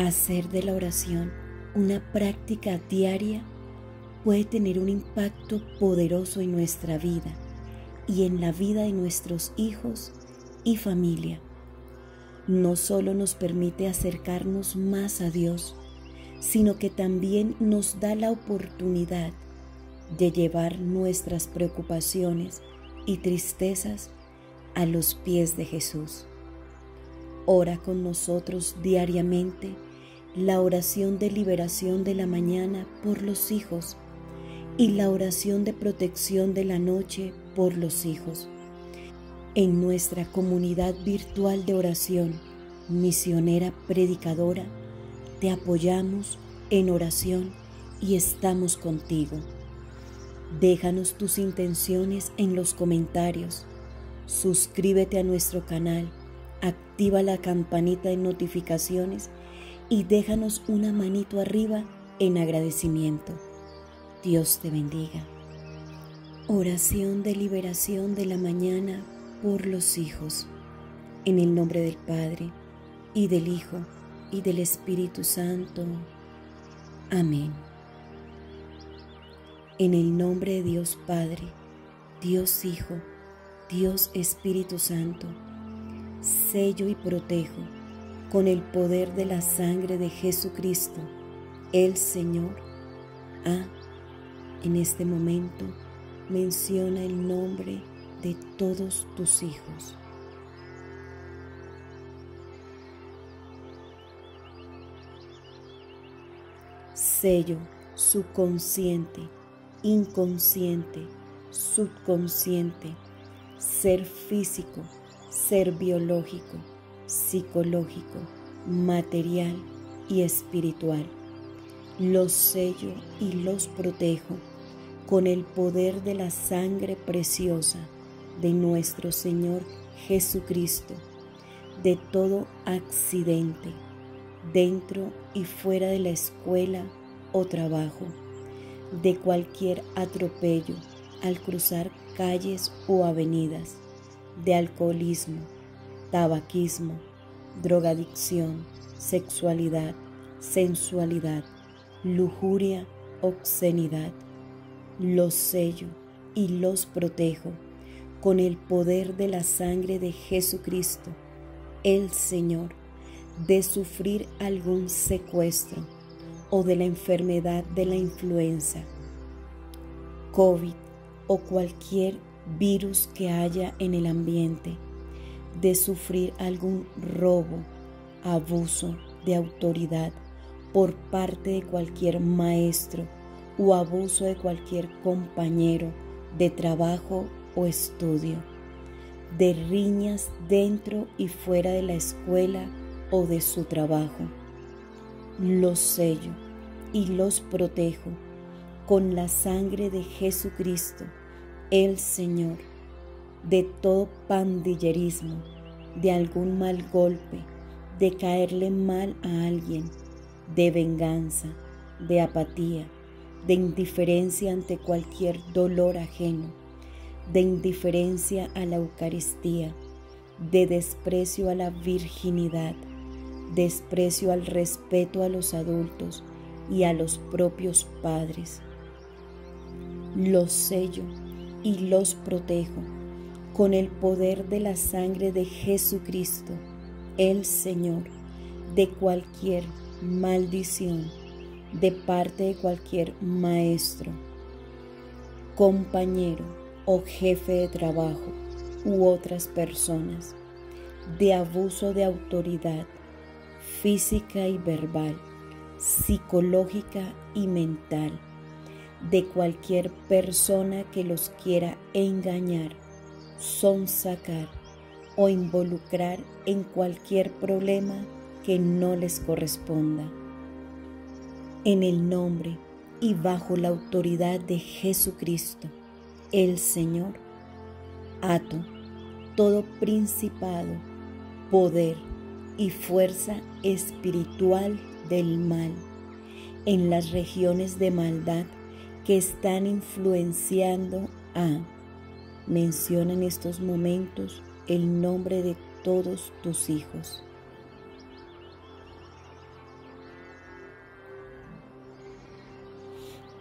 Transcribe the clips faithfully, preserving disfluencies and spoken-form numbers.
Hacer de la oración una práctica diaria puede tener un impacto poderoso en nuestra vida y en la vida de nuestros hijos y familia. No solo nos permite acercarnos más a Dios, sino que también nos da la oportunidad de llevar nuestras preocupaciones y tristezas a los pies de Jesús. Ora con nosotros diariamente la oración de liberación de la mañana por los hijos y la oración de protección de la noche por los hijos. En nuestra comunidad virtual de oración, misionera predicadora, te apoyamos en oración y estamos contigo. Déjanos tus intenciones en los comentarios. Suscríbete a nuestro canal, activa la campanita de notificaciones y déjanos una manito arriba en agradecimiento. Dios te bendiga. Oración de liberación de la mañana por los hijos. En el nombre del Padre, y del Hijo, y del Espíritu Santo. Amén. En el nombre de Dios Padre, Dios Hijo, Dios Espíritu Santo, sello y protejo con el poder de la sangre de Jesucristo, el Señor. Ah, en este momento menciona el nombre de todos tus hijos. Sello subconsciente, inconsciente, subconsciente, ser físico, ser biológico, psicológico, material y espiritual. Los sello y los protejo con el poder de la sangre preciosa de nuestro Señor Jesucristo, de todo accidente, dentro y fuera de la escuela o trabajo, de cualquier atropello al cruzar calles o avenidas, de alcoholismo, tabaquismo, drogadicción, sexualidad, sensualidad, lujuria, obscenidad. Los sello y los protejo con el poder de la sangre de Jesucristo, el Señor, de sufrir algún secuestro o de la enfermedad de la influenza, COVID o cualquier virus que haya en el ambiente, de sufrir algún robo, abuso de autoridad por parte de cualquier maestro o abuso de cualquier compañero de trabajo o estudio, de riñas dentro y fuera de la escuela o de su trabajo. Los sello y los protejo con la sangre de Jesucristo, el Señor, de todo pandillerismo, de algún mal golpe, de caerle mal a alguien, de venganza, de apatía, de indiferencia ante cualquier dolor ajeno, de indiferencia a la Eucaristía, de desprecio a la virginidad, desprecio al respeto a los adultos y a los propios padres. Los sello y los protejo con el poder de la sangre de Jesucristo, el Señor, de cualquier maldición de parte de cualquier maestro, compañero o jefe de trabajo u otras personas, de abuso de autoridad física y verbal, psicológica y mental, de cualquier persona que los quiera engañar, sonsacar o involucrar en cualquier problema que no les corresponda. En el nombre y bajo la autoridad de Jesucristo, el Señor, ato todo principado, poder y fuerza espiritual del mal en las regiones de maldad que están influenciando a, menciona en estos momentos el nombre de todos tus hijos.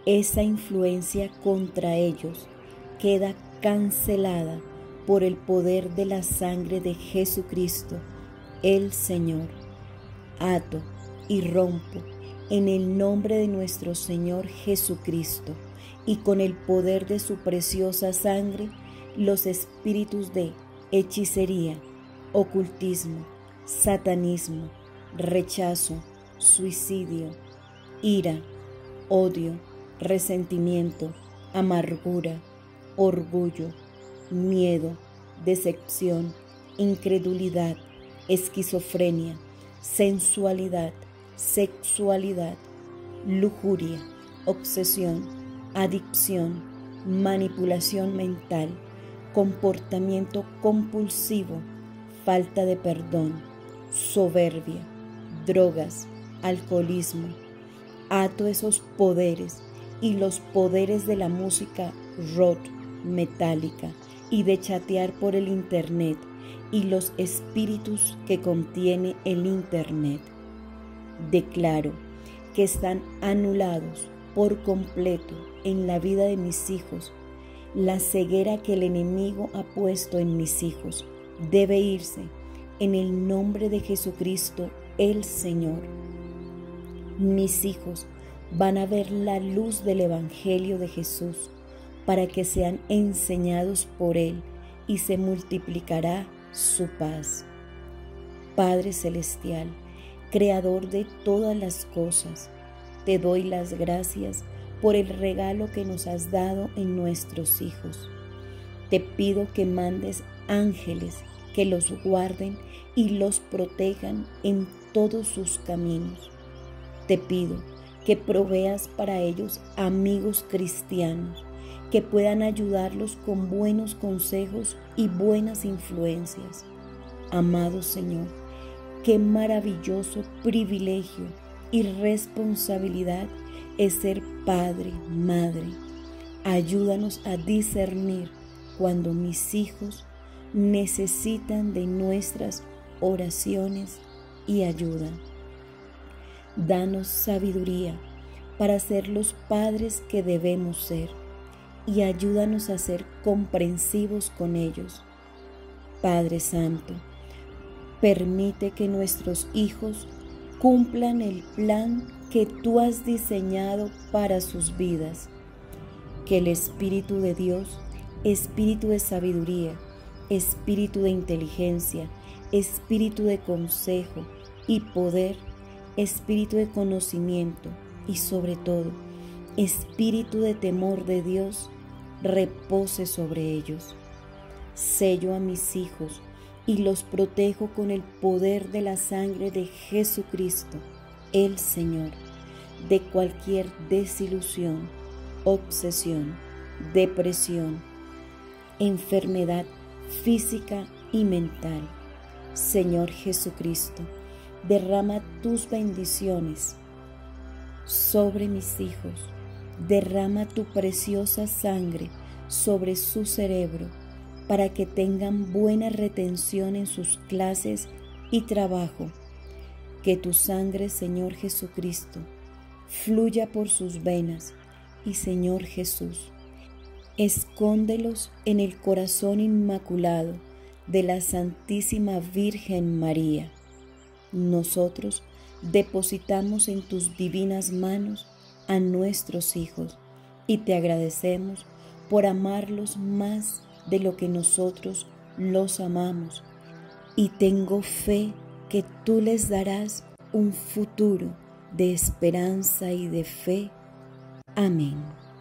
esa influencia contra ellos queda cancelada por el poder de la sangre de Jesucristo, el Señor. Ato y rompo en el nombre de nuestro Señor Jesucristo y con el poder de su preciosa sangre los espíritus de hechicería, ocultismo, satanismo, rechazo, suicidio, ira, odio, resentimiento, amargura, orgullo, miedo, decepción, incredulidad, esquizofrenia, sensualidad, sexualidad, lujuria, obsesión, adicción, manipulación mental, comportamiento compulsivo, falta de perdón, soberbia, drogas, alcoholismo. Ato esos poderes y los poderes de la música rock, metálica y de chatear por el internet y los espíritus que contiene el internet. Declaro que están anulados por completo en la vida de mis hijos. La ceguera que el enemigo ha puesto en mis hijos debe irse en el nombre de Jesucristo el Señor. Mis hijos van a ver la luz del Evangelio de Jesús para que sean enseñados por Él y se multiplicará su paz. Padre Celestial, Creador de todas las cosas, te doy las gracias por el regalo que nos has dado en nuestros hijos. Te pido que mandes ángeles que los guarden y los protejan en todos sus caminos. Te pido que proveas para ellos amigos cristianos que puedan ayudarlos con buenos consejos y buenas influencias. Amado Señor, qué maravilloso privilegio y responsabilidad es ser padre, madre. Ayúdanos a discernir cuando mis hijos necesitan de nuestras oraciones y ayuda. Danos sabiduría para ser los padres que debemos ser y ayúdanos a ser comprensivos con ellos. Padre Santo, permite que nuestros hijos cumplan el plan que tú has diseñado para sus vidas. Que el Espíritu de Dios, Espíritu de sabiduría, Espíritu de inteligencia, Espíritu de consejo y poder, Espíritu de conocimiento y sobre todo, Espíritu de temor de Dios, repose sobre ellos. Sello a mis hijos y los protejo con el poder de la sangre de Jesucristo, el Señor, de cualquier desilusión, obsesión, depresión, enfermedad física y mental. Señor Jesucristo, derrama tus bendiciones sobre mis hijos. Derrama tu preciosa sangre sobre su cerebro para que tengan buena retención en sus clases y trabajo. Que tu sangre, Señor Jesucristo, fluya por sus venas y, Señor Jesús, escóndelos en el corazón inmaculado de la Santísima Virgen María. Nosotros depositamos en tus divinas manos a nuestros hijos y te agradecemos por amarlos más de lo que nosotros los amamos, y tengo fe que tú les darás un futuro de esperanza y de fe. Amén.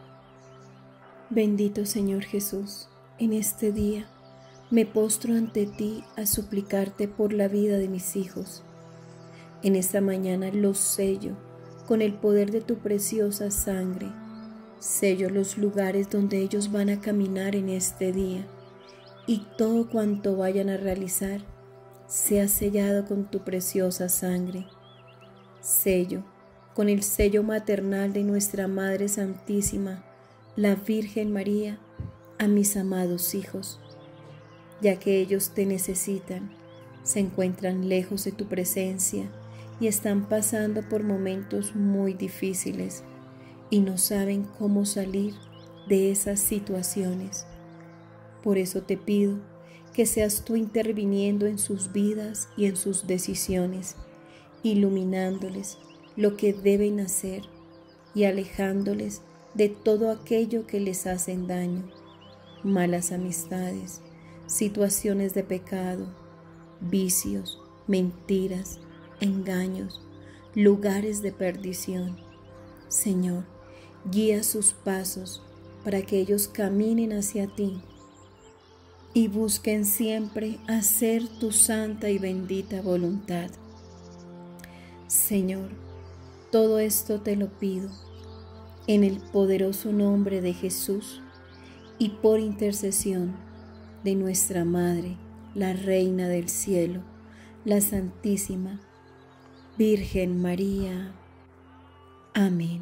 Bendito Señor Jesús, en este día me postro ante ti a suplicarte por la vida de mis hijos. En esta mañana los sello con el poder de tu preciosa sangre. Sello los lugares donde ellos van a caminar en este día, y todo cuanto vayan a realizar sea sellado con tu preciosa sangre. Sello con el sello maternal de nuestra Madre Santísima, la Virgen María, a mis amados hijos, ya que ellos te necesitan, se encuentran lejos de tu presencia y están pasando por momentos muy difíciles. y no saben cómo salir de esas situaciones. Por eso te pido que seas tú interviniendo en sus vidas y en sus decisiones, iluminándoles lo que deben hacer y alejándoles de todo aquello que les hacen daño, malas amistades, situaciones de pecado, vicios, mentiras, engaños, lugares de perdición. Señor, guía sus pasos para que ellos caminen hacia ti y busquen siempre hacer tu santa y bendita voluntad. Señor, todo esto te lo pido en el poderoso nombre de Jesús y por intercesión de nuestra Madre, la Reina del Cielo, la Santísima Virgen María. Amén.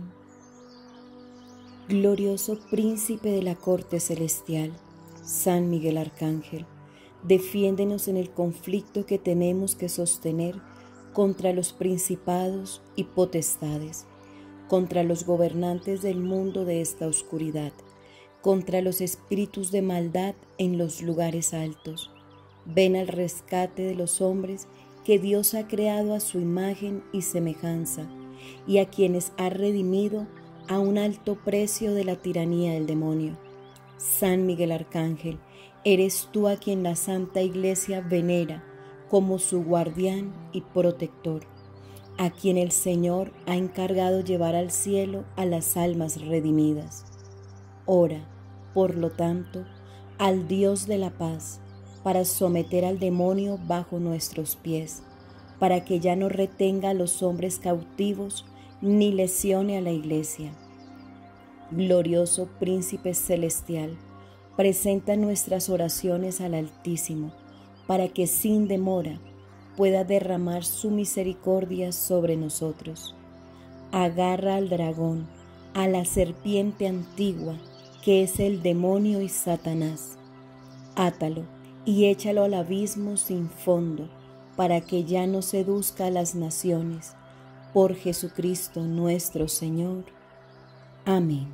Glorioso Príncipe de la Corte Celestial, San Miguel Arcángel, defiéndenos en el conflicto que tenemos que sostener contra los principados y potestades, contra los gobernantes del mundo de esta oscuridad, contra los espíritus de maldad en los lugares altos. Ven al rescate de los hombres que Dios ha creado a su imagen y semejanza, y a quienes ha redimido a un alto precio de la tiranía del demonio. San Miguel Arcángel, eres tú a quien la Santa Iglesia venera como su guardián y protector, a quien el Señor ha encargado llevar al cielo a las almas redimidas. Ora, por lo tanto, al Dios de la paz, para someter al demonio bajo nuestros pies, para que ya no retenga a los hombres cautivos ni lesione a la Iglesia. Glorioso Príncipe Celestial, presenta nuestras oraciones al Altísimo, para que sin demora pueda derramar su misericordia sobre nosotros. Agarra al dragón, a la serpiente antigua, que es el demonio y Satanás. Átalo y échalo al abismo sin fondo, para que ya no seduzca a las naciones. Por Jesucristo nuestro Señor. Amén.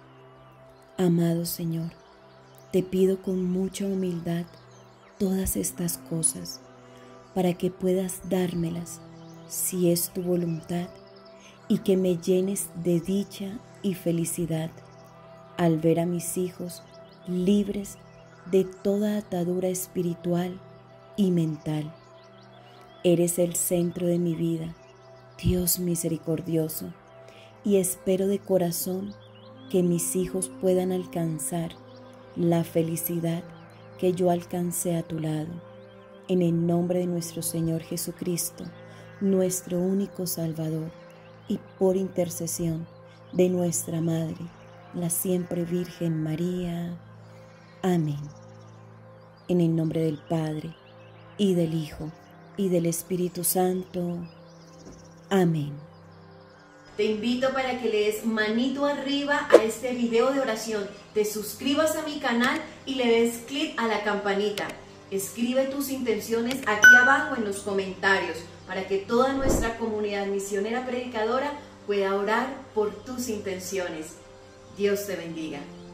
Amado Señor, te pido con mucha humildad todas estas cosas, para que puedas dármelas, si es tu voluntad, y que me llenes de dicha y felicidad al ver a mis hijos libres de toda atadura espiritual y mental. Eres el centro de mi vida, Dios misericordioso, y espero de corazón que mis hijos puedan alcanzar la felicidad que yo alcancé a tu lado. En el nombre de nuestro Señor Jesucristo, nuestro único Salvador, y por intercesión de nuestra Madre, la siempre Virgen María. Amén. En el nombre del Padre, y del Hijo, y del Espíritu Santo. Amén. Te invito para que le des manito arriba a este video de oración, te suscribas a mi canal y le des clic a la campanita. Escribe tus intenciones aquí abajo en los comentarios para que toda nuestra comunidad misionera predicadora pueda orar por tus intenciones. Dios te bendiga.